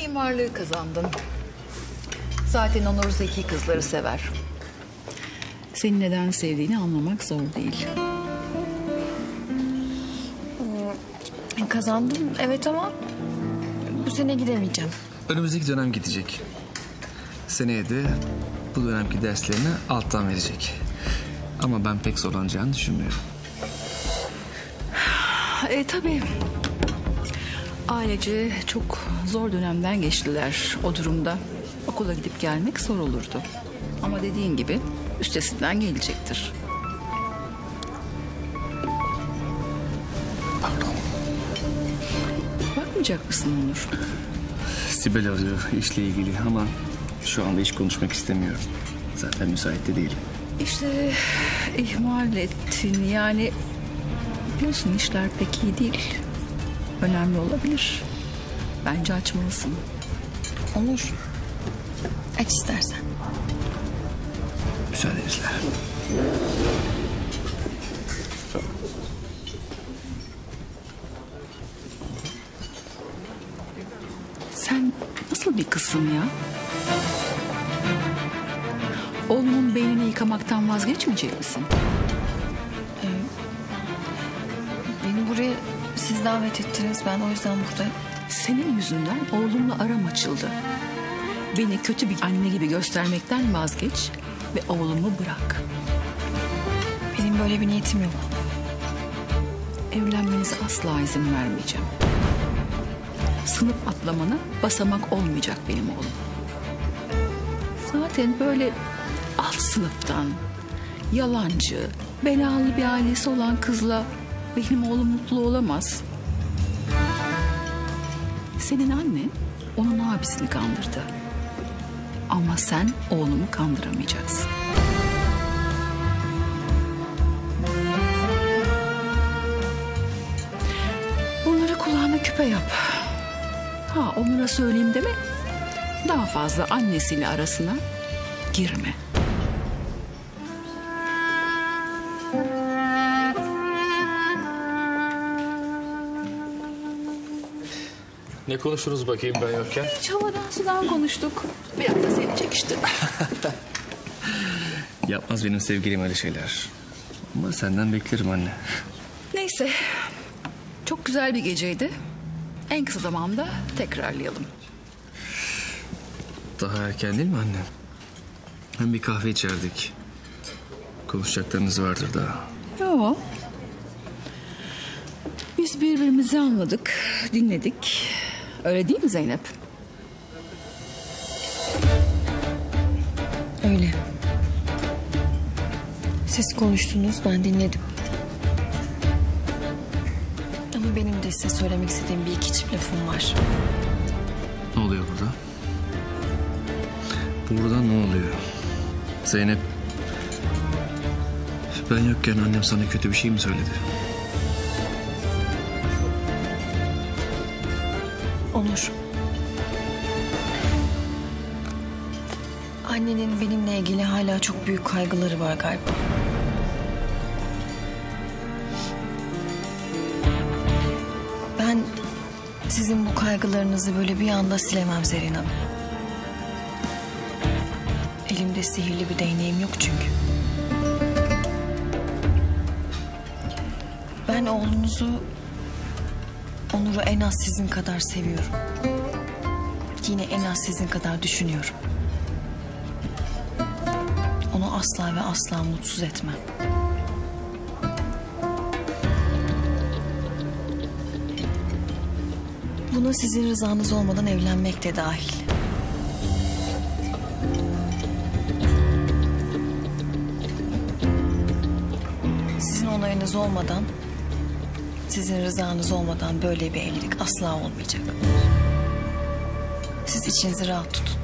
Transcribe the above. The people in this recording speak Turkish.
mimarlığı kazandın. Zaten Onur zeki kızları sever. Seni neden sevdiğini anlamak zor değil. Kazandım evet ama bu sene gidemeyeceğim. Önümüzdeki dönem gidecek. Seneye de bu dönemki derslerini alttan verecek. Ama ben pek zorlanacağını düşünmüyorum. Tabii. Ailece çok zor dönemden geçtiler. O durumda okula gidip gelmek zor olurdu. Ama dediğin gibi üstesinden gelecektir. Pardon. Bakmayacak mısın Onur? Sibel arıyor işle ilgili ama şu anda hiç konuşmak istemiyorum. Zaten müsait de değilim. İşte ihmal ettin yani. Biliyorsun işler pek iyi değil. Önemli olabilir. Bence açmalısın. Onur. Aç istersen. Müsaadenizle. Sen nasıl bir kızsın ya? Oğlumun beynini yıkamaktan vazgeçmeyecek misin? Beni buraya siz davet ettiniz. Ben o yüzden buradayım. Senin yüzünden oğlumla aram açıldı. Beni kötü bir anne gibi göstermekten vazgeç ve oğlumu bırak. Benim böyle bir niyetim yok. Evlenmenize asla izin vermeyeceğim. Sınıf atlamana basamak olmayacak benim oğlum. Zaten böyle alt sınıftan, yalancı, belalı bir ailesi olan kızla benim oğlum mutlu olamaz. Senin annen onun abisini kandırdı. Ama sen oğlumu kandıramayacaksın. Bunları kulağına küpe yap. Ha Onur'a söyleyeyim deme. Daha fazla annesiyle arasına girme. Ne konuştunuz bakayım ben yokken? Hiç havadan sudan konuştuk. Biraz da seni çekiştirdim. Yapmaz benim sevgilim öyle şeyler. Ama senden beklerim anne. Neyse. Çok güzel bir geceydi. En kısa zamanda tekrarlayalım. Daha erken değil mi anne? Hem bir kahve içerdik. Konuşacaklarınız vardır daha. Yok. Biz birbirimizi anladık, dinledik. Öyle değil mi Zeynep? Öyle. Siz konuştunuz, ben dinledim. Ama benim de size söylemek istediğim bir iki çift lafım var. Ne oluyor burada? Burada ne oluyor? Zeynep, ben yokken annem sana kötü bir şey mi söyledi? Onur. Annenin benimle ilgili hala çok büyük kaygıları var galiba. Ben sizin bu kaygılarınızı böyle bir anda silemem Zerrin Hanım. Elimde sihirli bir değneğim yok çünkü. Ben oğlunuzu, Onur'u en az sizin kadar seviyorum. Yine en az sizin kadar düşünüyorum. Onu asla ve asla mutsuz etmem. Buna sizin rızanız olmadan evlenmek de dahil. Sizin onayınız olmadan, sizin rızanız olmadan böyle bir evlilik asla olmayacak. Siz içinizi rahat tutun.